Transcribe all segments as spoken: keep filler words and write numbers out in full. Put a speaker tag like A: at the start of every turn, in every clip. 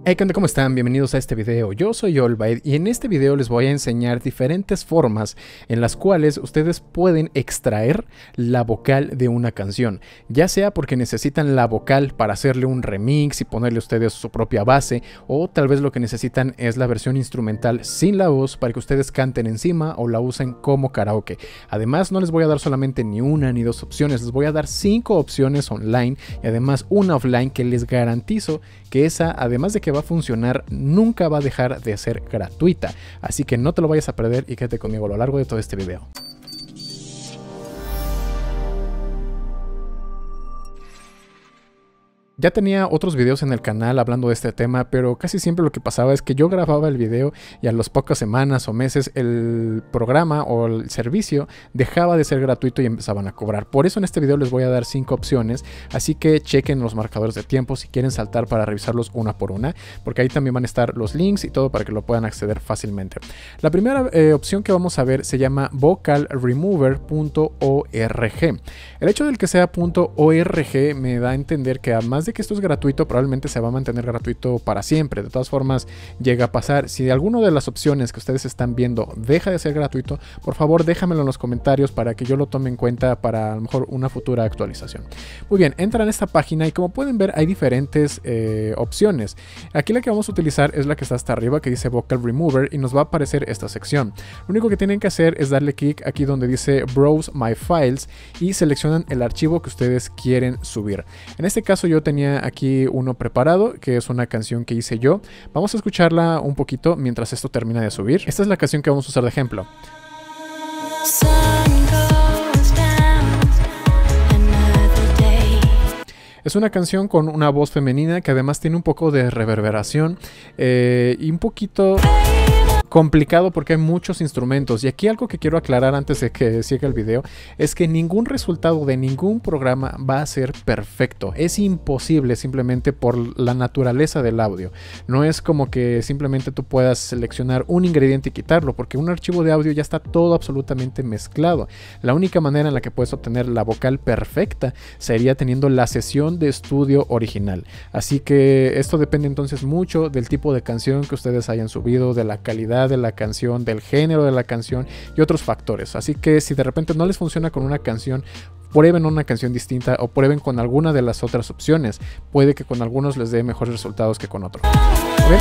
A: Hey, ¿qué onda? ¿Cómo están? Bienvenidos a este video. Yo soy Olbaid y en este video les voy a enseñar diferentes formas en las cuales ustedes pueden extraer la vocal de una canción, ya sea porque necesitan la vocal para hacerle un remix y ponerle ustedes su propia base, o tal vez lo que necesitan es la versión instrumental sin la voz para que ustedes canten encima o la usen como karaoke. Además, no les voy a dar solamente ni una ni dos opciones, les voy a dar cinco opciones online y además una offline que les garantizo que esa, además de que va a funcionar, nunca va a dejar de ser gratuita. Así que no te lo vayas a perder y quédate conmigo a lo largo de todo este video. Ya tenía otros videos en el canal hablando de este tema, pero casi siempre lo que pasaba es que yo grababa el video y a las pocas semanas o meses el programa o el servicio dejaba de ser gratuito y empezaban a cobrar. Por eso en este video les voy a dar cinco opciones, así que chequen los marcadores de tiempo si quieren saltar para revisarlos una por una, porque ahí también van a estar los links y todo para que lo puedan acceder fácilmente. La primera eh, opción que vamos a ver se llama vocal remover punto org. El hecho del que sea .org me da a entender que además de que esto es gratuito, probablemente se va a mantener gratuito para siempre. De todas formas, llega a pasar. Si alguna de las opciones que ustedes están viendo deja de ser gratuito, por favor déjamelo en los comentarios para que yo lo tome en cuenta para a lo mejor una futura actualización. Muy bien, entran a esta página y como pueden ver hay diferentes eh, opciones. Aquí la que vamos a utilizar es la que está hasta arriba, que dice Vocal Remover, y nos va a aparecer esta sección. Lo único que tienen que hacer es darle clic aquí donde dice Browse My Files y seleccionan el archivo que ustedes quieren subir. En este caso yo tenía aquí uno preparado, que es una canción que hice yo. Vamos a escucharla un poquito mientras esto termina de subir. Esta es la canción que vamos a usar de ejemplo. Es una canción con una voz femenina que además tiene un poco de reverberación eh, y un poquito complicado porque hay muchos instrumentos. Y aquí algo que quiero aclarar antes de que siga el video es que ningún resultado de ningún programa va a ser perfecto. Es imposible simplemente por la naturaleza del audio. No es como que simplemente tú puedas seleccionar un ingrediente y quitarlo, porque un archivo de audio ya está todo absolutamente mezclado. La única manera en la que puedes obtener la vocal perfecta sería teniendo la sesión de estudio original. Así que esto depende entonces mucho del tipo de canción que ustedes hayan subido, de la calidad de la canción, del género de la canción y otros factores. Así que si de repente no les funciona con una canción, prueben una canción distinta o prueben con alguna de las otras opciones. Puede que con algunos les dé mejores resultados que con otros. ¿Okay?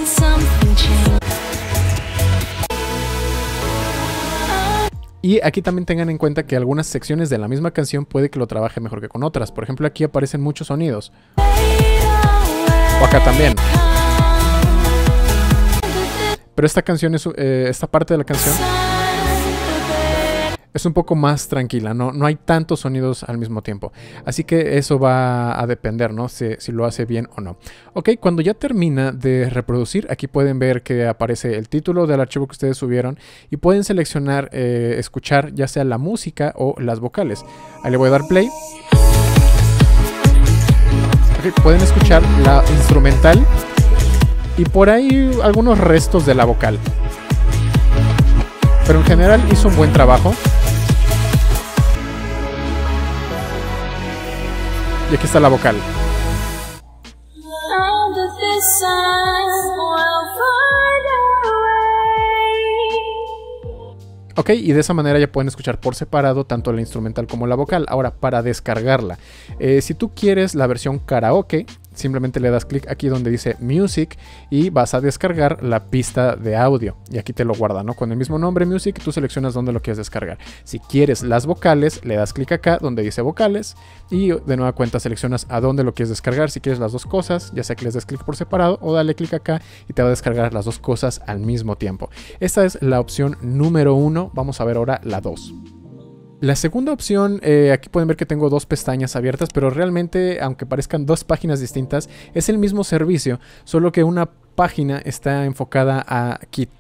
A: Y aquí también tengan en cuenta que algunas secciones de la misma canción puede que lo trabaje mejor que con otras. Por ejemplo, aquí aparecen muchos sonidos. O acá también. Pero esta canción, es, eh, esta parte de la canción es un poco más tranquila, no, no hay tantos sonidos al mismo tiempo. Así que eso va a depender, ¿no? Si, si lo hace bien o no. Ok, cuando ya termina de reproducir, aquí pueden ver que aparece el título del archivo que ustedes subieron y pueden seleccionar, eh, escuchar ya sea la música o las vocales. Ahí le voy a dar play. Okay, pueden escuchar la instrumental y por ahí algunos restos de la vocal. Pero en general hizo un buen trabajo. Y aquí está la vocal. Ok, y de esa manera ya pueden escuchar por separado tanto la instrumental como la vocal. Ahora, para descargarla, eh, si tú quieres la versión karaoke, simplemente le das clic aquí donde dice Music y vas a descargar la pista de audio. Y aquí te lo guarda, ¿no? Con el mismo nombre Music, tú seleccionas dónde lo quieres descargar. Si quieres las vocales, le das clic acá donde dice vocales y de nueva cuenta seleccionas a dónde lo quieres descargar. Si quieres las dos cosas, ya sea que les des clic por separado o dale clic acá y te va a descargar las dos cosas al mismo tiempo. Esta es la opción número uno. Vamos a ver ahora la dos. La segunda opción, eh, aquí pueden ver que tengo dos pestañas abiertas, pero realmente, aunque parezcan dos páginas distintas, es el mismo servicio, solo que una página está enfocada a quitar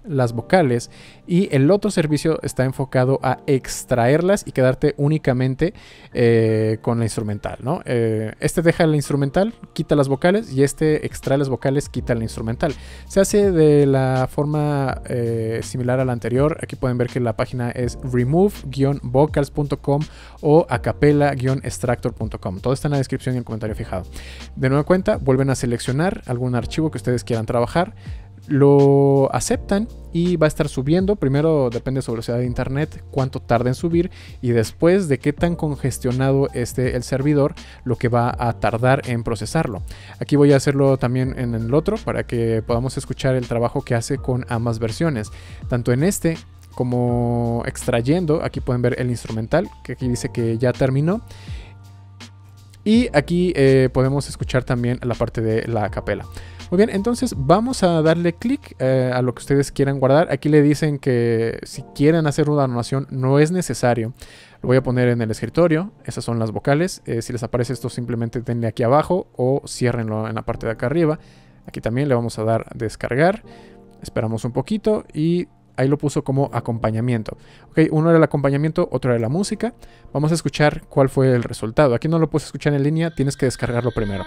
A: las vocales, y el otro servicio está enfocado a extraerlas y quedarte únicamente eh, con la instrumental, ¿no? Eh, este deja la instrumental, quita las vocales, y este extrae las vocales, quita la instrumental. Se hace de la forma eh, similar a la anterior. Aquí pueden ver que la página es remove guion vocals punto com o acapella guion extractor punto com. Todo está en la descripción y en el comentario fijado. De nueva cuenta, vuelven a seleccionar algún archivo que ustedes quieran trabajar, lo aceptan y va a estar subiendo. Primero depende de su velocidad de internet, cuánto tarda en subir, y después de qué tan congestionado esté el servidor, lo que va a tardar en procesarlo. Aquí voy a hacerlo también en el otro para que podamos escuchar el trabajo que hace con ambas versiones, tanto en este como extrayendo. Aquí pueden ver el instrumental, que aquí dice que ya terminó. Y aquí eh, podemos escuchar también la parte de la acapella. Muy bien, entonces vamos a darle clic eh, a lo que ustedes quieran guardar. Aquí le dicen que si quieren hacer una donación no es necesario. Lo voy a poner en el escritorio. Esas son las vocales. Eh, si les aparece esto, simplemente denle aquí abajo o ciérrenlo en la parte de acá arriba. Aquí también le vamos a dar descargar. Esperamos un poquito y ahí lo puso como acompañamiento. Ok, uno era el acompañamiento, otro era la música. Vamos a escuchar cuál fue el resultado. Aquí no lo puedes escuchar en línea, tienes que descargarlo primero.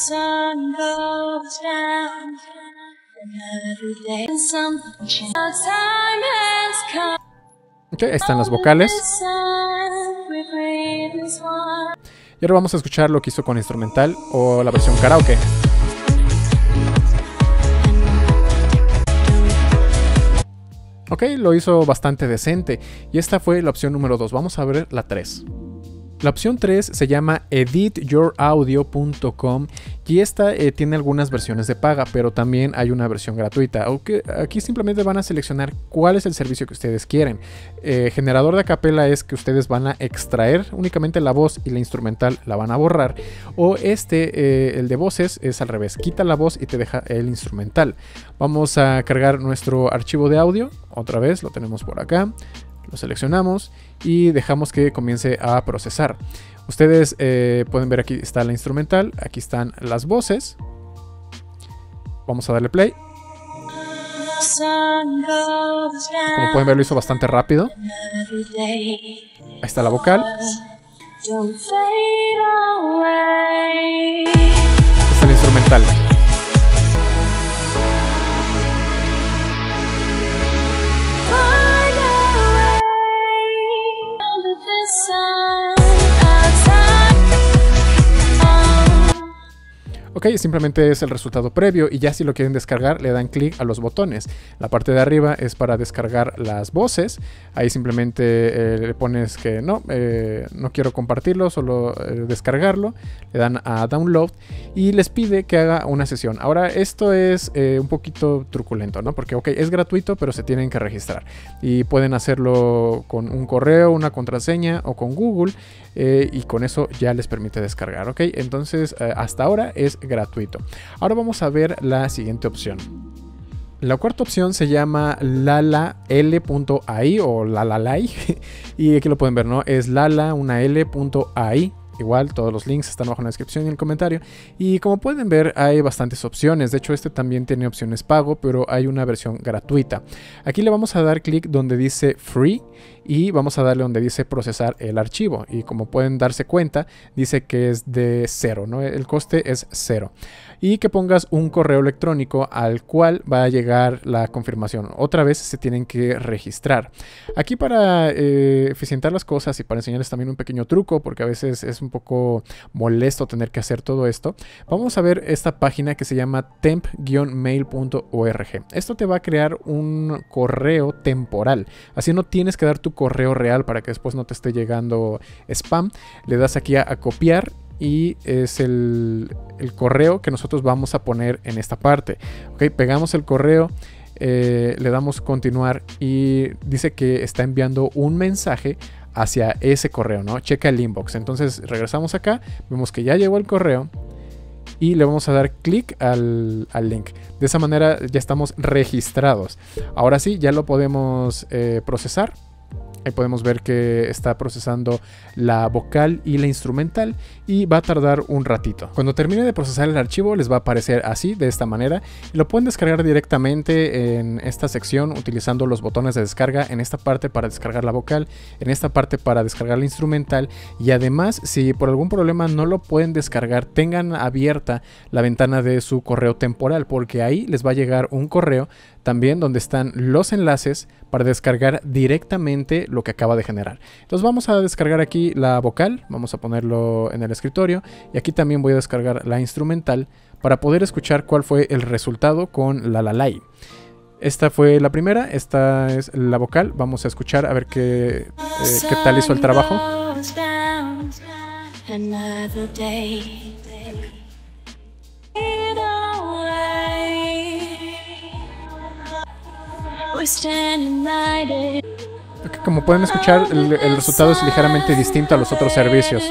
A: Ok, ahí están las vocales. Y ahora vamos a escuchar lo que hizo con instrumental o la versión karaoke. Ok, lo hizo bastante decente. Y esta fue la opción número dos. Vamos a ver la tres. La opción tres se llama edit your audio punto com y esta eh, tiene algunas versiones de paga, pero también hay una versión gratuita. Aunque aquí simplemente van a seleccionar cuál es el servicio que ustedes quieren. Eh, generador de acapella es que ustedes van a extraer únicamente la voz y la instrumental la van a borrar. O este, eh, el de voces, es al revés. Quita la voz y te deja el instrumental. Vamos a cargar nuestro archivo de audio. Otra vez lo tenemos por acá. Lo seleccionamos y dejamos que comience a procesar. Ustedes eh, pueden ver, aquí está la instrumental, aquí están las voces. Vamos a darle play. Como pueden ver, lo hizo bastante rápido. Ahí está la vocal. Está el instrumental. Ok, simplemente es el resultado previo y ya si lo quieren descargar le dan clic a los botones. La parte de arriba es para descargar las voces. Ahí simplemente eh, le pones que no, eh, no quiero compartirlo, solo eh, descargarlo. Le dan a download y les pide que haga una sesión. Ahora esto es eh, un poquito truculento, ¿no? Porque ok, es gratuito, pero se tienen que registrar. Y pueden hacerlo con un correo, una contraseña o con Google. Eh, y con eso ya les permite descargar, ¿ok? Entonces eh, hasta ahora es gratuito. Ahora vamos a ver la siguiente opción. La cuarta opción se llama lala l punto a i o lalalai y aquí lo pueden ver, ¿no? Es lala, una l punto a i. Igual todos los links están abajo en la descripción y en el comentario. Y como pueden ver hay bastantes opciones. De hecho este también tiene opciones pago, pero hay una versión gratuita. Aquí le vamos a dar clic donde dice free y vamos a darle donde dice procesar el archivo. Y como pueden darse cuenta dice que es de cero, ¿no? El coste es cero. Y que pongas un correo electrónico al cual va a llegar la confirmación. Otra vez se tienen que registrar. Aquí para eh, eficientar las cosas y para enseñarles también un pequeño truco, porque a veces es un poco molesto tener que hacer todo esto, vamos a ver esta página que se llama temp guion mail punto org. Esto te va a crear un correo temporal. Así no tienes que dar tu correo real para que después no te esté llegando spam. Le das aquí a, a copiar. Y es el, el correo que nosotros vamos a poner en esta parte. Ok, pegamos el correo, eh, le damos continuar y dice que está enviando un mensaje hacia ese correo, ¿no? Checa el inbox. Entonces regresamos acá, vemos que ya llegó el correo y le vamos a dar clic al, al link. De esa manera ya estamos registrados. Ahora sí, ya lo podemos eh, procesar. Ahí podemos ver que está procesando la vocal y la instrumental y va a tardar un ratito. Cuando termine de procesar el archivo les va a aparecer así, de esta manera. Y lo pueden descargar directamente en esta sección utilizando los botones de descarga, en esta parte para descargar la vocal, en esta parte para descargar la instrumental. Y además, si por algún problema no lo pueden descargar, tengan abierta la ventana de su correo temporal, porque ahí les va a llegar un correo también donde están los enlaces para descargar directamente lo que acaba de generar. Entonces vamos a descargar aquí la vocal, vamos a ponerlo en el escritorio y aquí también voy a descargar la instrumental para poder escuchar cuál fue el resultado con La La Lai. Esta fue la primera, esta es la vocal, vamos a escuchar a ver qué, eh, qué tal hizo el trabajo. Okay, como pueden escuchar, el, el resultado es ligeramente distinto a los otros servicios.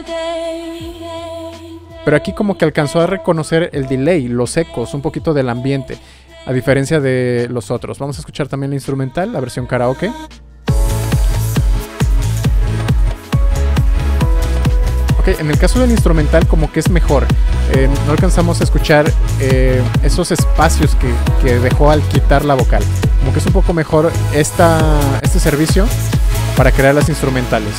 A: Pero aquí como que alcanzó a reconocer el delay, los ecos, un poquito del ambiente, a diferencia de los otros. Vamos a escuchar también la instrumental, la versión karaoke. Ok, en el caso del instrumental como que es mejor. Eh, no alcanzamos a escuchar eh, esos espacios que, que dejó al quitar la vocal. Como que es un poco mejor esta, este servicio para crear las instrumentales.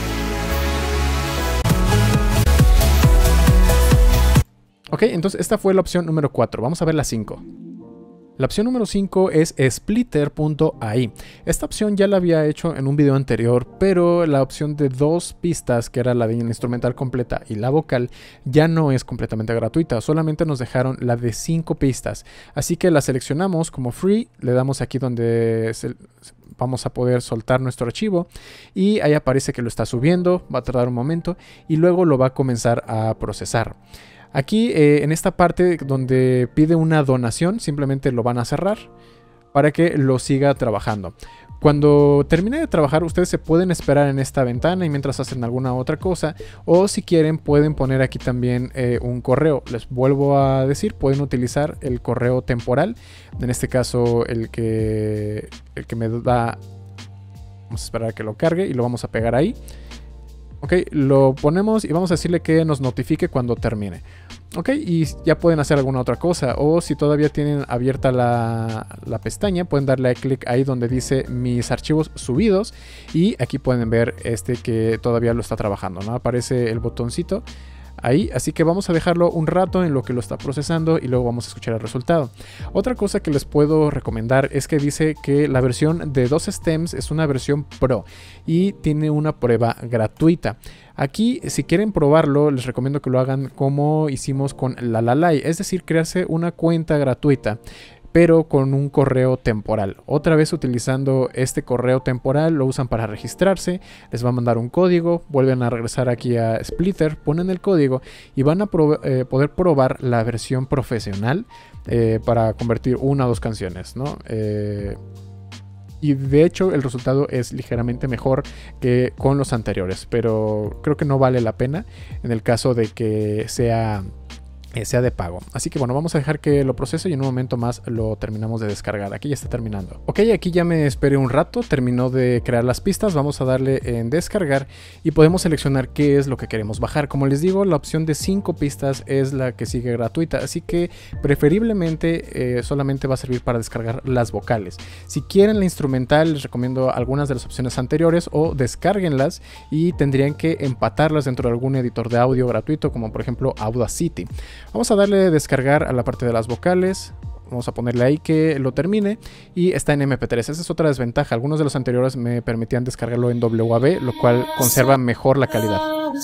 A: Ok, entonces esta fue la opción número cuatro. Vamos a ver la cinco. La opción número cinco es splitter punto a i. Esta opción ya la había hecho en un video anterior, pero la opción de dos pistas, que era la de instrumental completa y la vocal, ya no es completamente gratuita. Solamente nos dejaron la de cinco pistas. Así que la seleccionamos como free, le damos aquí donde se, vamos a poder soltar nuestro archivo y ahí aparece que lo está subiendo, va a tardar un momento y luego lo va a comenzar a procesar. Aquí eh, en esta parte donde pide una donación, simplemente lo van a cerrar para que lo siga trabajando. Cuando termine de trabajar, ustedes se pueden esperar en esta ventana y mientras hacen alguna otra cosa, o si quieren pueden poner aquí también eh, un correo. Les vuelvo a decir, pueden utilizar el correo temporal, en este caso el que, el que me da, vamos a esperar a que lo cargue y lo vamos a pegar ahí. Ok, lo ponemos y vamos a decirle que nos notifique cuando termine. Ok, y ya pueden hacer alguna otra cosa. O si todavía tienen abierta la, la pestaña, pueden darle clic ahí donde dice mis archivos subidos. Y aquí pueden ver este que todavía lo está trabajando, ¿no? Aparece el botoncito ahí, así que vamos a dejarlo un rato en lo que lo está procesando y luego vamos a escuchar el resultado. Otra cosa que les puedo recomendar es que dice que la versión de dos stems es una versión Pro y tiene una prueba gratuita. Aquí, si quieren probarlo, les recomiendo que lo hagan como hicimos con La La Lai, es decir, crearse una cuenta gratuita, pero con un correo temporal. Otra vez utilizando este correo temporal, lo usan para registrarse, les va a mandar un código, vuelven a regresar aquí a Splitter, ponen el código y van a pro eh, poder probar la versión profesional eh, para convertir una o dos canciones, ¿no? Eh, y de hecho el resultado es ligeramente mejor que con los anteriores, pero creo que no vale la pena en el caso de que sea... sea de pago. Así que bueno, vamos a dejar que lo procese y en un momento más lo terminamos de descargar. Aquí ya está terminando. Ok, aquí ya me esperé un rato, terminó de crear las pistas, vamos a darle en descargar y podemos seleccionar qué es lo que queremos bajar. Como les digo, la opción de cinco pistas es la que sigue gratuita, así que preferiblemente eh, solamente va a servir para descargar las vocales. Si quieren la instrumental, les recomiendo algunas de las opciones anteriores o descárguenlas y tendrían que empatarlas dentro de algún editor de audio gratuito, como por ejemplo Audacity. Vamos a darle a descargar a la parte de las vocales. Vamos a ponerle ahí que lo termine y está en eme pe tres. Esa es otra desventaja. Algunos de los anteriores me permitían descargarlo en doble u a ve, lo cual conserva mejor la calidad.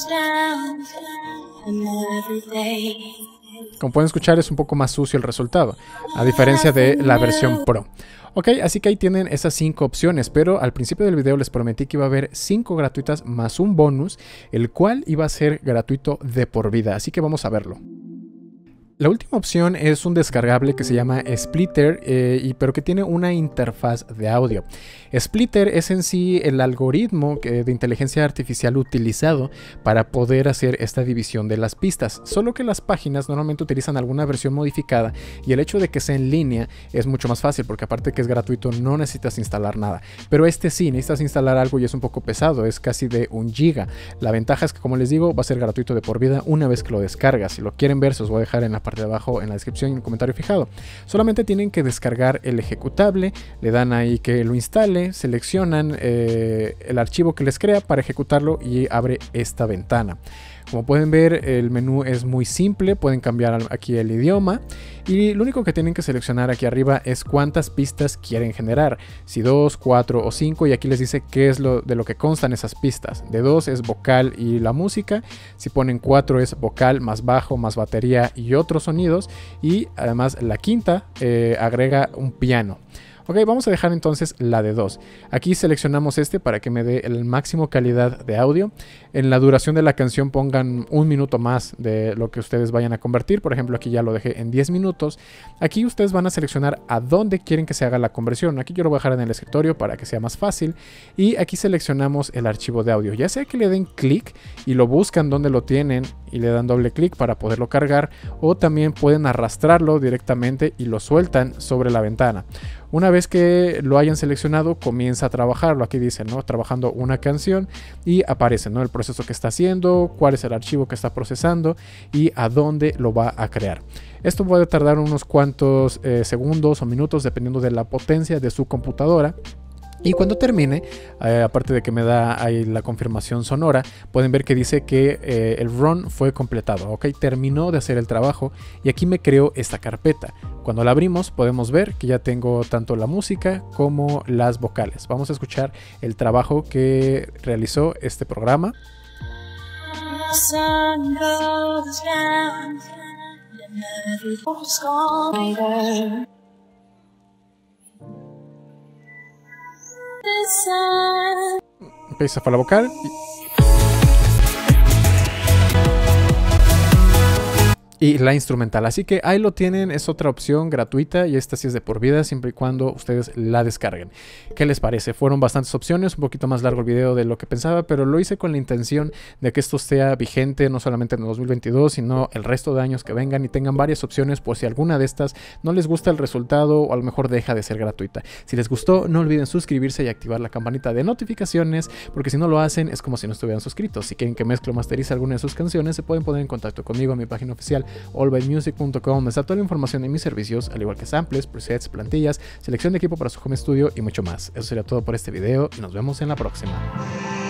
A: Como pueden escuchar, es un poco más sucio el resultado, a diferencia de la versión Pro. Ok, así que ahí tienen esas cinco opciones, pero al principio del video les prometí que iba a haber cinco gratuitas más un bonus, el cual iba a ser gratuito de por vida, así que vamos a verlo. La última opción es un descargable que se llama Splitter, eh, y, pero que tiene una interfaz de audio. Splitter es en sí el algoritmo que, de inteligencia artificial utilizado para poder hacer esta división de las pistas, solo que las páginas normalmente utilizan alguna versión modificada y el hecho de que sea en línea es mucho más fácil porque aparte que es gratuito no necesitas instalar nada, pero este sí, necesitas instalar algo y es un poco pesado, es casi de un giga. La ventaja es que, como les digo, va a ser gratuito de por vida una vez que lo descargas. Si lo quieren ver, se os voy a dejar en la parte de abajo en la descripción y en el comentario fijado. Solamente tienen que descargar el ejecutable, le dan ahí que lo instale, seleccionan eh, el archivo que les crea para ejecutarlo y abre esta ventana. Como pueden ver, el menú es muy simple, pueden cambiar aquí el idioma y lo único que tienen que seleccionar aquí arriba es cuántas pistas quieren generar, si dos, cuatro o cinco, y aquí les dice qué es lo de lo que constan esas pistas. De dos es vocal y la música, si ponen cuatro es vocal más bajo más batería y otros sonidos, y además la quinta eh, agrega un piano. Ok, vamos a dejar entonces la de dos. Aquí seleccionamos este para que me dé el máximo calidad de audio. En la duración de la canción pongan un minuto más de lo que ustedes vayan a convertir. Por ejemplo, aquí ya lo dejé en diez minutos. Aquí ustedes van a seleccionar a dónde quieren que se haga la conversión. Aquí yo lo voy a dejar en el escritorio para que sea más fácil. Y aquí seleccionamos el archivo de audio. Ya sea que le den clic y lo buscan donde lo tienen y le dan doble clic para poderlo cargar, o también pueden arrastrarlo directamente y lo sueltan sobre la ventana. Una vez que lo hayan seleccionado, comienza a trabajarlo. Aquí dice, ¿no? Trabajando una canción y aparece, ¿no? El proceso que está haciendo, cuál es el archivo que está procesando y a dónde lo va a crear. Esto puede tardar unos cuantos eh, segundos o minutos dependiendo de la potencia de su computadora. Y cuando termine, eh, aparte de que me da ahí la confirmación sonora, pueden ver que dice que eh, el run fue completado, ¿ok? Terminó de hacer el trabajo y aquí me creó esta carpeta. Cuando la abrimos podemos ver que ya tengo tanto la música como las vocales. Vamos a escuchar el trabajo que realizó este programa. Empieza fue la vocal. Y la instrumental, así que ahí lo tienen, es otra opción gratuita y esta sí es de por vida siempre y cuando ustedes la descarguen. ¿Qué les parece? Fueron bastantes opciones, un poquito más largo el video de lo que pensaba, pero lo hice con la intención de que esto sea vigente no solamente en el dos mil veintidós, sino el resto de años que vengan y tengan varias opciones por si alguna de estas no les gusta el resultado o a lo mejor deja de ser gratuita. Si les gustó, no olviden suscribirse y activar la campanita de notificaciones, porque si no lo hacen es como si no estuvieran suscritos. Si quieren que mezcle o masterice alguna de sus canciones, se pueden poner en contacto conmigo en mi página oficial all by music punto com, donde está toda la información de mis servicios, al igual que samples, presets, plantillas, selección de equipo para su home studio y mucho más. Eso sería todo por este video y nos vemos en la próxima.